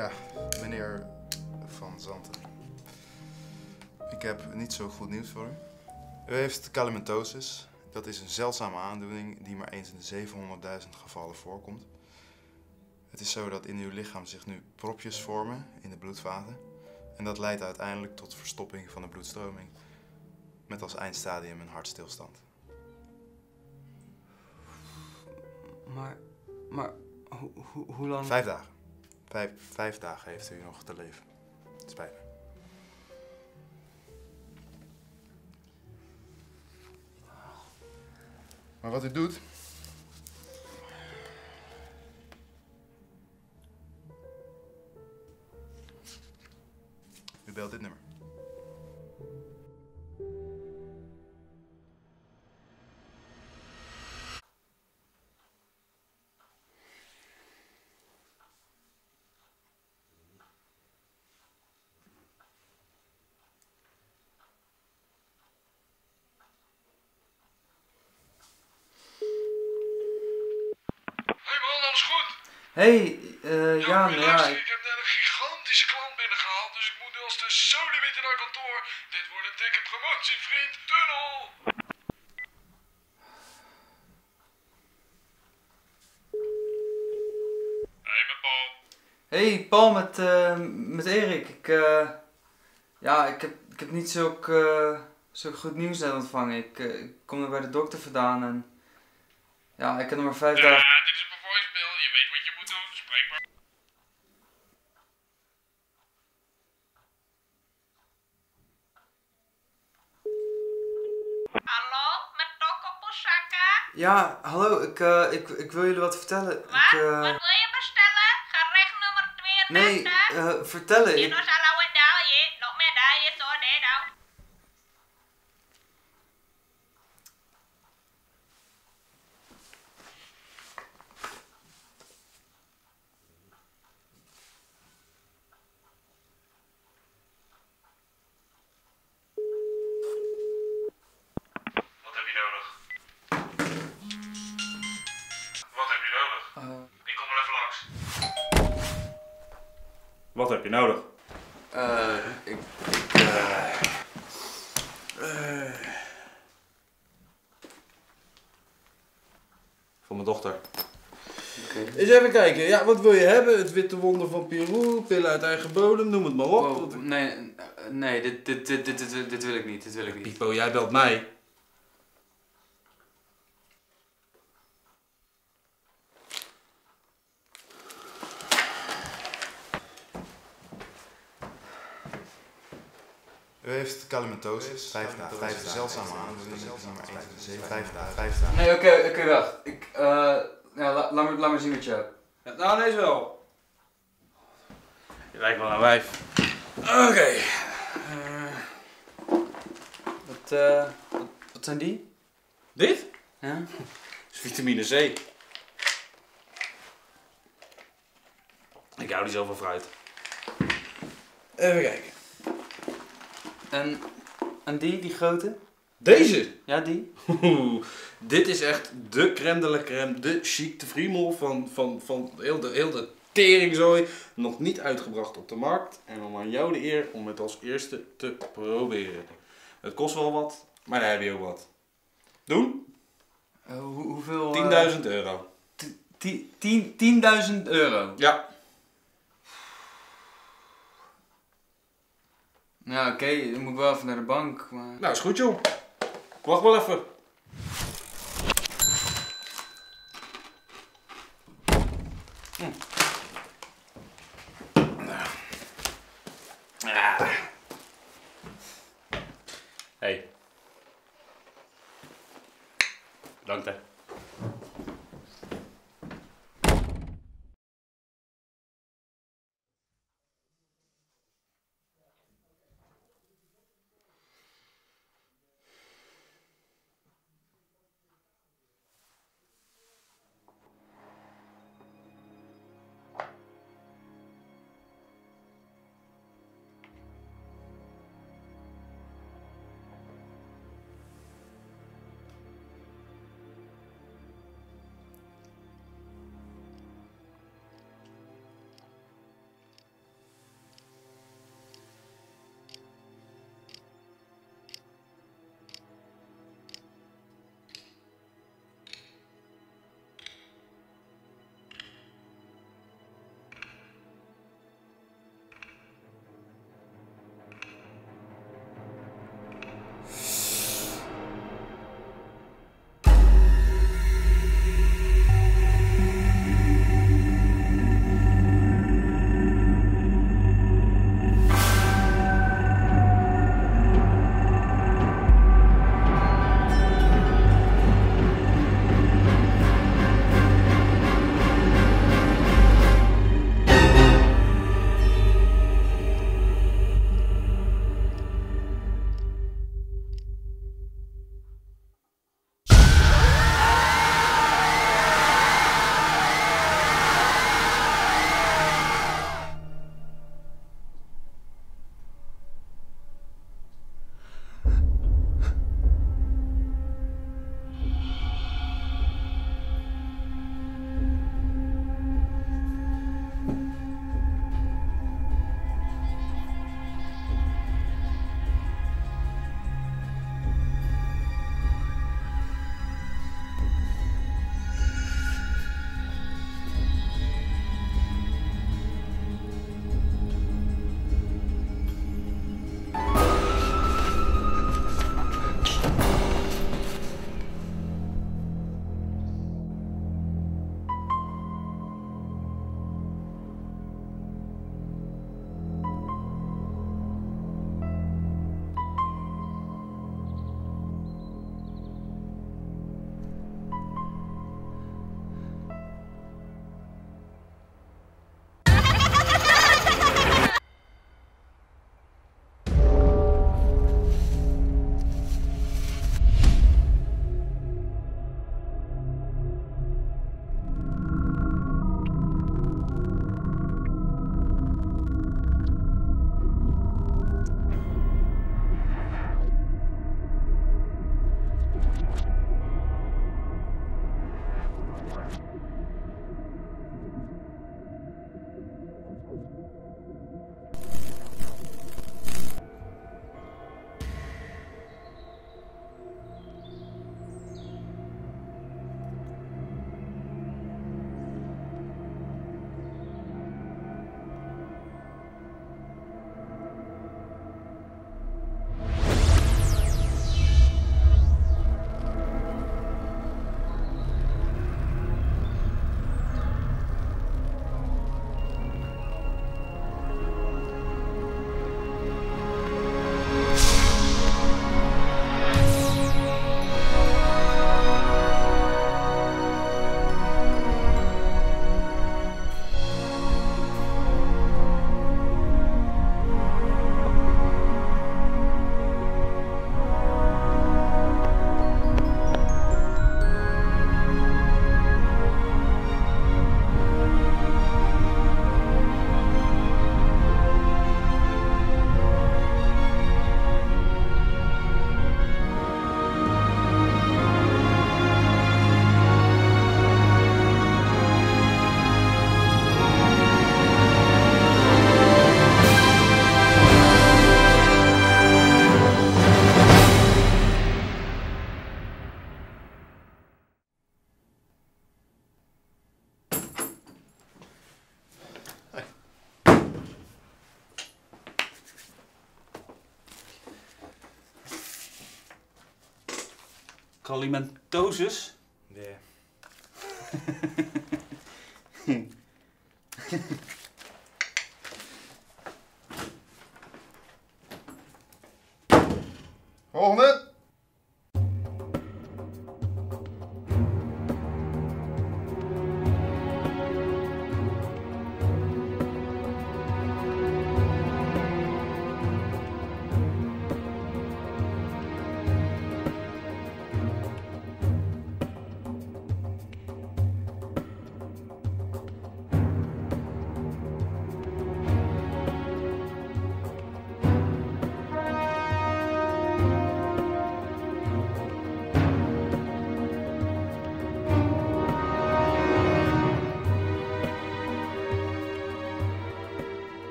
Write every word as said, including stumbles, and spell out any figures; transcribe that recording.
Ja, meneer Van Zanten. Ik heb niet zo goed nieuws voor u. U heeft calamitosis. Dat is een zeldzame aandoening die maar eens in de zevenhonderdduizend gevallen voorkomt. Het is zo dat in uw lichaam zich nu propjes vormen in de bloedvaten. En dat leidt uiteindelijk tot verstopping van de bloedstroming. Met als eindstadium een hartstilstand. Maar, maar, ho, ho, hoe lang? Vijf dagen. Vijf, vijf dagen heeft u nog te leven. Het spijt me. Maar wat u doet... U belt dit nummer. Hey, uh, ja, Jan, ja, luister, ik... ik heb net een gigantische klant binnengehaald, dus ik moet nu als de sodemieter naar kantoor. Dit wordt een dikke promotie, vriend. Tunnel! Hey, met Paul. Hey, Paul, met, uh, met Erik. Ik, uh, ja, ik heb, ik heb niet zulk, uh, zulk goed nieuws net ontvangen. Ik, uh, ik kom er bij de dokter vandaan en... Ja, ik heb nog maar vijf Ja, dagen... dit is mijn voicemail. Je weet wat je moet doen. Spreek maar. Hallo, met Toko Posaka? Ja, hallo, ik, uh, ik, ik wil jullie wat vertellen. Wat? Ik, uh... Wat wil je bestellen? Gerecht nummer tweeëndertig? Nee, uh, vertellen. Je Ik... nog zal ouwe daal je. Nog meer daal je zo, nee nou. Wat heb je nodig? Wat heb je nodig? Uh, Ik kom er even langs. Wat heb je nodig? uh, ik... ik uh... Uh... Voor mijn dochter. Okay. Eens even kijken. Ja, wat wil je hebben? Het witte wonder van Peru, pillen uit eigen bodem, noem het maar op. Wow, nee, nee, dit, dit, dit, dit, dit, dit wil ik niet, dit wil ik niet. Pipo, jij belt mij. U heeft calamitosis. Vijf dagen. Vijf dagen. Zeldzame aandoening die maar eens in de zeven. Vijf dagen. Vijf dagen. Nee, oké, okay, oké, okay, wacht. Ik, uh, ja, la, laat, me, laat me zien wat je hebt. Ja, nou, deze wel. Je lijkt wel een wijf. Oké. Okay. Uh... Wat, uh, wat, wat zijn die? Dit? Ja? Dat is vitamine C. Ik hou niet zo van fruit. Even kijken. En, en die, die grote? Deze? Ja, die? Oeh, dit is echt de crème de la crème, de chic de friemel van, van, van heel, de, heel de teringzooi. Nog niet uitgebracht op de markt. En dan aan jou de eer om het als eerste te proberen. Het kost wel wat, maar daar heb je ook wat. Doen? Uh, hoe, hoeveel? Uh, tienduizend euro. tienduizend euro? Ja. Ja, oké, okay, dan moet ik wel even naar de bank, maar... Nou, is goed joh. Ik wacht wel even. Hm. Ah. Hey. Bedankt hè. Galimentosus. Yeah.